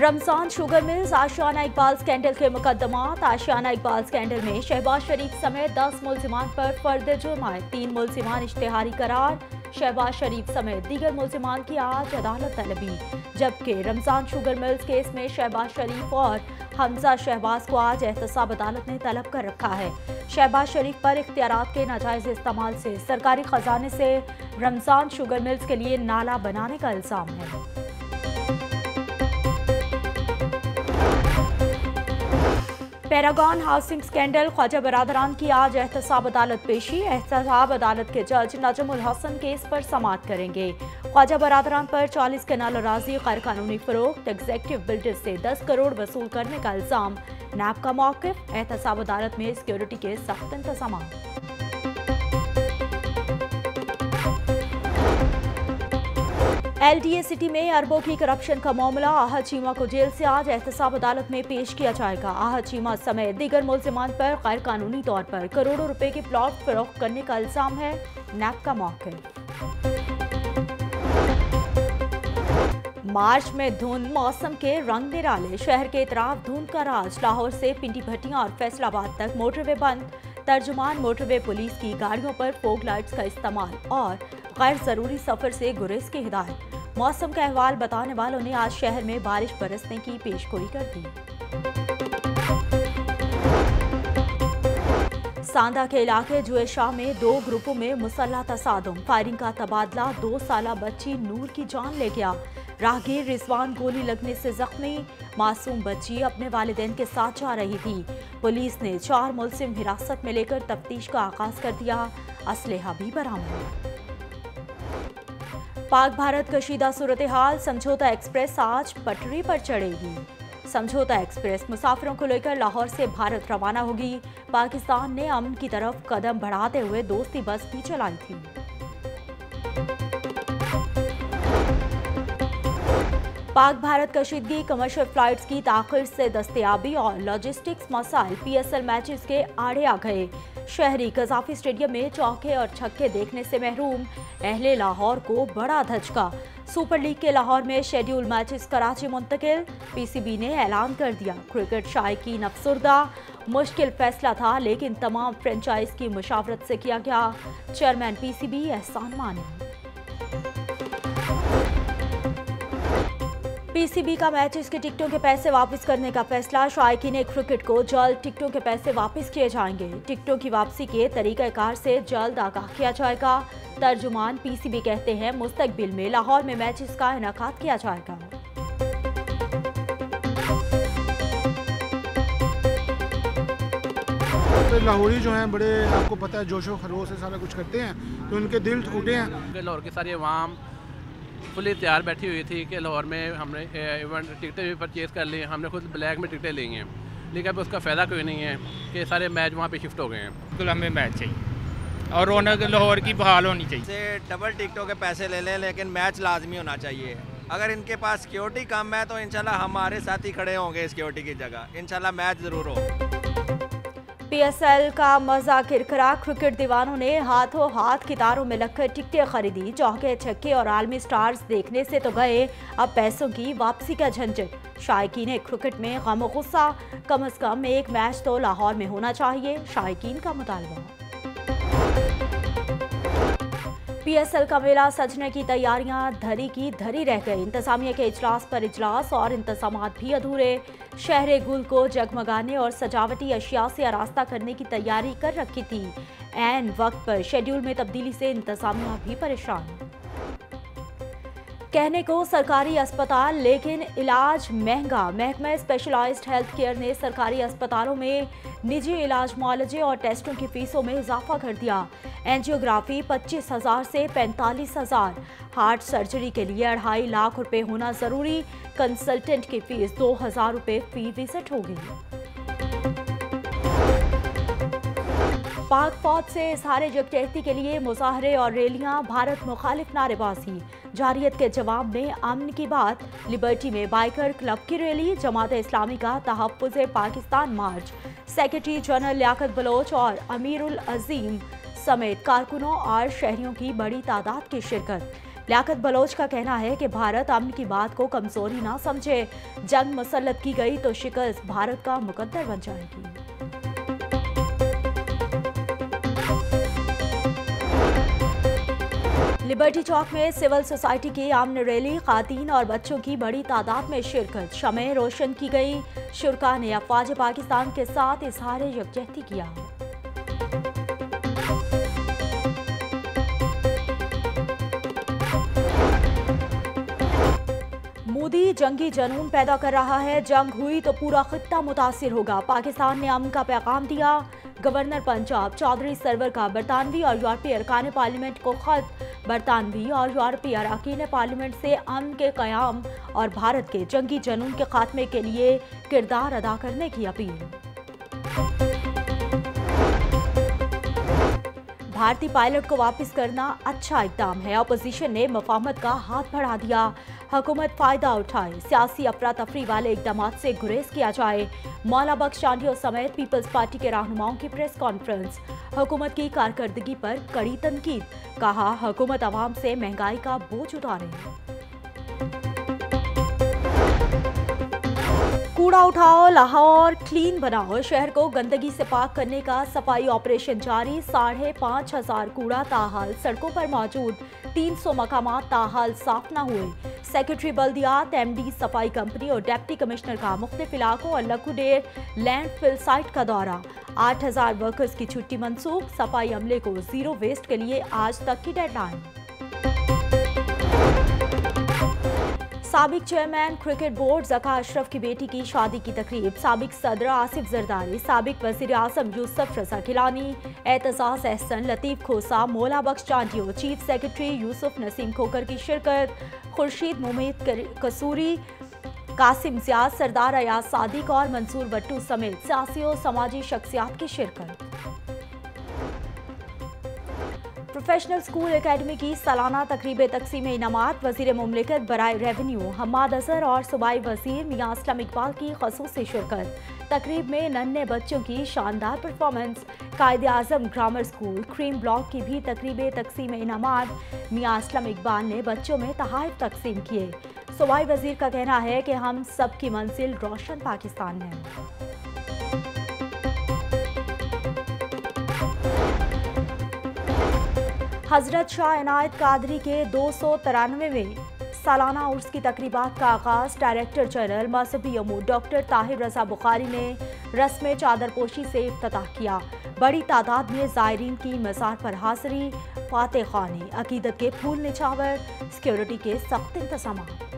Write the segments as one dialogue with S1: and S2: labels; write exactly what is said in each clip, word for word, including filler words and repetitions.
S1: Ramzan sugar mills Ashiana Iqbal scandal के मुकदमात। आशियाना Iqbal scandal में शहबाज शरीफ समेत दस मुलजिमान पर फर्द जुर्म आए। तीन मुलजिमान इश्तिहारी करार। शहबाज शरीफ समेत दीगर मुलजिमान की आज अदालत तलबी। जबकि रमजान शुगर मिल्स केस में शहबाज शरीफ और हमजा शहबाज को आज एहतसाब अदालत ने तलब कर रखा है। शहबाज शरीफ पर इख्तियारात के नाजायज इस्तेमाल से सरकारी खजाने से रमजान शुगर मिल्स के लिए नाला बनाने का इल्जाम है। पैरागॉन हाउसिंग स्कैंडल, ख्वाजा बरादरान की आज एहतसाब अदालत पेशी। एहतसाब अदालत के जज नजमुल हसन केस पर समाअत करेंगे। ख्वाजा बरादरान पर चालीस कनाल अराजी गैर कानूनी फरोख्त, एग्जेक्टिव बिल्डर से दस करोड़ वसूल करने का इल्जाम। नैब का मौक़िफ़, एहतसाब अदालत में सिक्योरिटी के सख्त इंतजाम। एलडीए सिटी में अरबों की करप्शन का मामला। आहत चीमा को जेल से आज एहतसाब अदालत में पेश किया जाएगा। आहत चीमा समेत दीगर मुलजिमान पर गैर कानूनी तौर पर करोड़ों रुपए के प्लॉट फरोख्त करने का इल्जाम है। नैब का मौक़िफ़। मार्च में धुंध, मौसम के रंग निराले। शहर के इतराफ धुंध का राज। लाहौर से पिंडी भट्टियां और फैसलाबाद तक मोटरवे बंद। तर्जुमान मोटरवे पुलिस की गाड़ियों पर फोग लाइट्स का इस्तेमाल और गैर जरूरी सफर से गुरेज की हिदायत। मौसम का अहवाल बताने वालों ने आज शहर में बारिश बरसने की पेशगोई कर दी। सांदा के इलाके जुएशाह में दो ग्रुपों में मुसल्लह तसादुम। फायरिंग का तबादला। दो साला बच्ची नूर की जान ले गया। राहगीर रिजवान गोली लगने से जख्मी। मासूम बच्ची अपने वालिदैन के साथ जा रही थी। पुलिस ने चार मुलजिम हिरासत में लेकर तफ्तीश का आगाज कर दिया। असलहा भी बरामद। पाक भारत कशीदा सूरत हाल। समझौता एक्सप्रेस आज पटरी पर चढ़ेगी। समझौता एक्सप्रेस मुसाफिरों को लेकर लाहौर से भारत रवाना होगी। पाकिस्तान ने अमन की तरफ कदम बढ़ाते हुए दोस्ती बस भी चलाई थी। पाक भारत कशीदगी, कमर्शियल फ्लाइट्स की ताखिर से दस्तयाबी और लॉजिस्टिक्स मसाइल पीएसएल मैचेस के आड़े आ गए। शहरी कजाफी स्टेडियम में चौके और छक्के देखने से महरूम। अहले लाहौर को बड़ा धचका। सुपर लीग के लाहौर में शेड्यूल मैचेस कराची मुंतकिल। पीसीबी ने ऐलान कर दिया। क्रिकेट शायकीन अफसुर्दा। मुश्किल फैसला था लेकिन तमाम फ्रेंचाइज की मुशावरत से किया गया। चेयरमैन पीसीबी एहसान मानी। पीसीबी का मैचेस के टिकटों के पैसे वापस करने का फैसला। शायकीन क्रिकेट को जल्द टिकटों के पैसे वापस किए जाएंगे। टिकटों की वापसी के तरीक़ाकार से जल्द आगाह किया जाएगा। तर्जुमान पीसीबी कहते हैं मुस्तकबिल में लाहौर में मैचेस का इनेकाद किया जाएगा।
S2: तो लाहौरी जो हैं बड़े, आपको पता है, जोशो खरोश से सारा कुछ करते हैं, तो उनके दिल टूटे हैं।
S3: लाहौर की सारी अवाम फुली तैयार बैठी हुई थी कि लाहौर में हमने इवेंट टिकटें भी परचेज़ कर ली। हमने खुद ब्लैक में टिकटें ली हैं, लेकिन अब उसका फ़ायदा कोई नहीं है कि सारे मैच वहाँ पे शिफ्ट हो गए हैं।
S4: बिल्कुल हमें मैच चाहिए और रौनक लाहौर की बहाल होनी चाहिए।
S5: से डबल टिकटों के पैसे ले लें लेकिन मैच लाजमी होना चाहिए। अगर इनके पास सिक्योरिटी कम है तो इंशाल्लाह हमारे साथ ही खड़े होंगे सिक्योरिटी की जगह। इंशाल्लाह मैच ज़रूर हो।
S1: पीएसएल का मजा किरकिरा। क्रिकेट दीवानों ने हाथों हाथ कितारों में लगकर टिकटें खरीदी। चौके छक्के और आलमी स्टार्स देखने से तो गए, अब पैसों की वापसी का झंझट। शायकीन क्रिकेट में गम गुस्सा। कम अज कम एक मैच तो लाहौर में होना चाहिए, शायकीन का मुतालबा। पीएसएल का मेला सजने की तैयारियां धरी की धरी रह गई। इंतजामिया के इजलास पर इजलास और इंतजामात भी अधूरे। शहर गुल को जगमगाने और सजावटी अशिया से आरास्ता करने की तैयारी कर रखी थी। ऐन वक्त पर शेड्यूल में तब्दीली से इंतजामिया भी परेशान। कहने को सरकारी अस्पताल लेकिन इलाज महंगा। महकमा स्पेशलाइज्ड हेल्थ केयर ने सरकारी अस्पतालों में निजी इलाज, मुआलजे और टेस्टों की फीसों में इजाफा कर दिया। एंजियोग्राफी पच्चीस हजार से पैंतालीस हजार। हार्ट सर्जरी के लिए अढ़ाई लाख रुपए होना जरूरी। कंसल्टेंट की फीस दो हजार रुपए फी विजिट होगी। पाक फौज से इजहार यकजहती के लिए मुजाहरे और रैलियां। भारत मुखालिफ नारेबाजी। जारियत के जवाब में अमन की बात। लिबर्टी में बाइकर क्लब की रैली। जमात इस्लामी का तहफ़्फ़ुज़ Pakistan march. Secretary general Liaqat Baloch और अमीरुल अजीम समेत कारकुनों और शहरियों की बड़ी तादाद की शिरकत। लियाकत बलोच का कहना है कि भारत अमन की बात को कमजोरी ना समझे, जंग मुसल्लत की गई तो शिकस्त भारत का मुकद्दर बन जाएगी। लिबर्टी चौक में सिविल सोसाइटी की अमन रैली, खातीन और बच्चों की बड़ी तादाद में शिरकत, शमें रोशन की गई। शुरका ने अफवाज पाकिस्तान के साथ इजहार यकजहती किया। मोदी जंगी जनून पैदा कर रहा है, जंग हुई तो पूरा खित्ता मुतासिर होगा। पाकिस्तान ने अमन का पैगाम दिया। गवर्नर पंजाब चौधरी सरवर का बरतानवी और यूरोपीय अरकान पार्लियामेंट को खत, बरतानवी और यूरोपीय अरकान पार्लियामेंट से अमन के क़याम और भारत के जंगी जनून के खात्मे के लिए किरदार अदा करने की अपील। भारतीय पायलट को वापस करना अच्छा इक़दाम है, अपोजिशन ने मुफाहमत का हाथ बढ़ा दिया। हुकूमत फ़ायदा उठाए, सियासी अफरा तफरी वाले इक़दाम से गुरेज किया जाए। मौला बख्श चांडियों समेत पीपल्स पार्टी के रहनुमाओं की प्रेस कॉन्फ्रेंस, हुकूमत की कारकर्दगी पर कड़ी तनकीद, कहा हुकूमत अवाम से महंगाई का बोझ उतारे। कूड़ा उठाओ, लाहौर क्लीन बनाओ, शहर को गंदगी से पाक करने का सफाई ऑपरेशन जारी। साढ़े पाँच हजार कूड़ा ताहाल सड़कों पर मौजूद, तीन सौ मकामात ताहाल साफ न हुए। सेक्रेटरी बल्दियात, एमडी सफाई कंपनी और डिप्टी कमिश्नर का मुख्तलिफ इलाकों और लखुडेर लैंडफिल साइट का दौरा। आठ हजार वर्कर्स की छुट्टी मनसूख, सफाई अमले को जीरो वेस्ट के लिए आज तक की डेडलाइन। साबिक chairman cricket board Zaka Ashraf की बेटी की शादी की तकरीब, साबिक सदर आसिफ जरदारी, साबिक वज़ीर आज़म यूसुफ रज़ा गिलानी, एतज़ाज़ एहसन, लतीफ़ खोसा, मौला बख्श चांडियो, चीफ सेक्रेटरी यूसुफ नसीम खोकर की शिरकत, खुर्शीद मुमीद कसूरी, कासिम ज़ियाद, सरदार अयाज सादिक और मंसूर भट्टू समेत सियासी और समाजी शख्सियात की शिरकत। प्रोफेशनल स्कूल एकेडमी की सालाना तकरीब तकसीम इनामात, वज़ीर मुमलिकत बराए रेवेन्यू हम्माद अज़हर और सूबाई वज़ीर मियां असलम इकबाल की ख़ुसूसी शिरकत। तकरीब में नन्हे बच्चों की शानदार performance. Quaid Azam grammar school cream block की भी तकरीब तकसीम इनामात, मियां असलम इकबाल ने बच्चों में तोहफ़े तकसीम किए। सूबाई वज़ीर का कहना है कि हम सब की मंजिल रोशन पाकिस्तान है। हजरत शाह इनायत कादरी के दो सौ तिरानवेवें सालाना उर्स की तकरीबात का आगाज़ डायरेक्टर जनरल मजहबी अमूर डॉक्टर ताहिर रज़ा बुखारी ने रस्म चादरपोशी से इफ्तिताह किया। बड़ी तादाद में ज़ायरीन की मज़ार पर हाज़री, फातह ख़ाने, अकीदत के फूल निछावर, सिक्योरिटी के सख्त इंतज़ाम।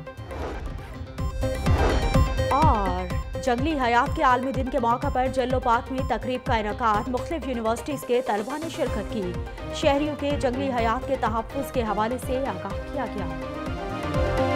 S1: और जंगली हयात के आलमी दिन के मौका पर जल्लो पार्क में तकरीब का इनकाद, मुख्तलिफ यूनिवर्सिटीज़ के तलबा ने शिरकत की। शहरियों के जंगली हयात के तहफ़्फ़ुज़ के हवाले से आगाह किया गया।